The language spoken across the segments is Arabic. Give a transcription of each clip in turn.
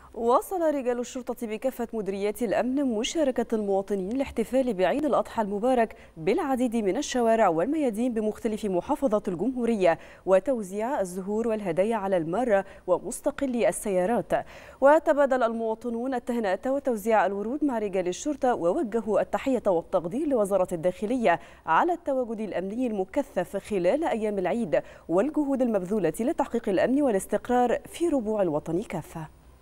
واصل رجال الشرطة بكافة مديريات الأمن مشاركة المواطنين لاحتفال بعيد الأضحى المبارك بالعديد من الشوارع والميادين بمختلف محافظات الجمهورية وتوزيع الزهور والهدايا على المارة ومستقلي السيارات. وتبادل المواطنون التهنئة وتوزيع الورود مع رجال الشرطة ووجهوا التحية والتقدير لوزارة الداخلية على التواجد الأمني المكثف خلال أيام العيد والجهود المبذولة لتحقيق الأمن والاستقرار في ربوع الوطن كافة.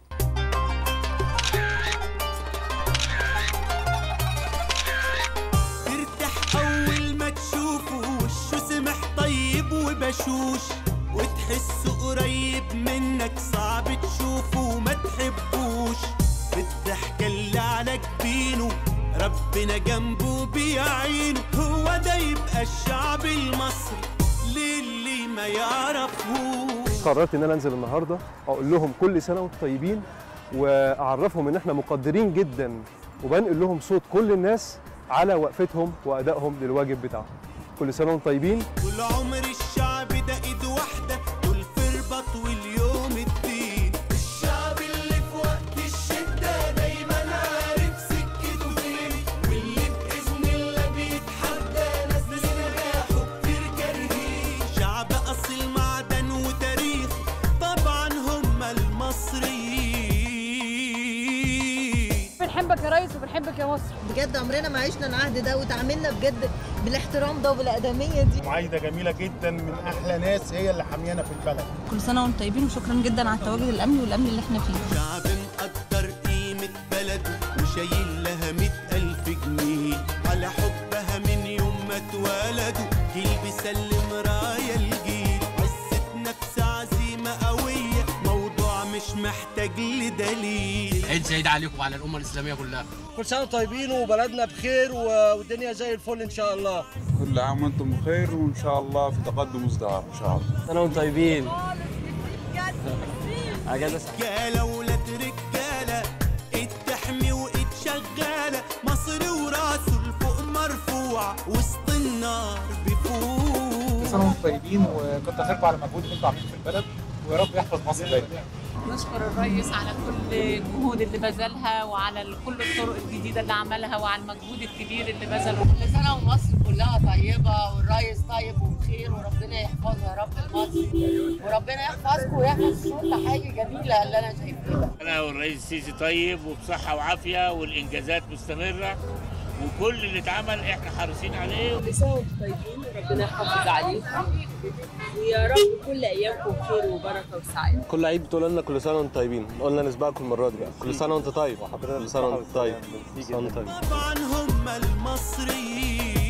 بشوش وتحس قريب منك صعب تشوفه وما تحبوش، بالضحكة اللي على جبينه ربنا جنبه بيعينه، هو ده يبقى الشعب المصري للي ما يعرفوش. قررت ان انا انزل النهارده اقول لهم كل سنه وانتم طيبين، واعرفهم ان احنا مقدرين جدا، وبنقل لهم صوت كل الناس على وقفتهم وادائهم للواجب بتاعهم. كل سنه وانتم طيبين. طول عمر الشعب ده ايد واحده، دول في رباط واليوم الدين، الشعب اللي في وقت الشده دايما عارف سكته فين، واللي باذن الله بيتحدى ناس نجاحه كتير كارهين، شعب اصيل معدن وتاريخ طبعا هم المصريين. بنحبك يا ريس وبنحبك يا مصر بجد، عمرنا ما عشنا العهد ده وتعاملنا بجد بالاحترام ده وبالأدمية دي. معايدة جميلة جدا من أحلى ناس هي اللي حاميانا في البلد. كل سنة وانتم طيبين وشكرا جدا على التواجد الأمني والأمن اللي احنا فيه. شعب مقدر قيمة بلده وشايل لها 100,000 جنيه على حبها من يوم ما اتولدوا، جيل بيسلم راية الجيل، عزة نفس عزيمة قوية، موضوع مش محتاج لدليل. عيد سعيد عليكم وعلى الأمة الإسلامية كلها. كل سنة طيبين وبلدنا بخير والدنيا زي الفل إن شاء الله. كل عام وانتم بخير وإن شاء الله في تقدم وازدهار إن شاء الله. سنة وانتم طيبين. رجالة ولاد رجالة، ايد تحمي وايد شغالة، مصر وراسه لفوق مرفوع وسط النار بيفوق. كل سنة وانتم طيبين وكتر خيركم على المجهود اللي انتم عاملينه في البلد، ويا رب يحفظ مصر دايما. نشكر الرئيس على كل الجهود اللي بذلها وعلى كل الطرق الجديدة اللي عملها وعلى المجهود الكبير اللي بذله. كل سنة ومصر كلها طيبة والرئيس طيب وبخير، وربنا يحفظها يا رب لمصر، وربنا يحفظكم ويحفظ كل حاجة جميلة اللي أنا شايفاها. أنا والرئيس السيسي طيب وبصحة وعافية والإنجازات مستمرة، وكل اللي اتعمل احنا حريصين عليه. كل سنة وانتم طيبين وربنا يحفظ عليكم، ويا رب كل ايامكم خير وبركه وسعاده. كل عيد بتقول لنا كل سنه وانتم طيبين، قلنا نسبقكم المره دي بقى. كل سنه وانت طيب. كل سنه وانت طيب. طبعا هم المصريين.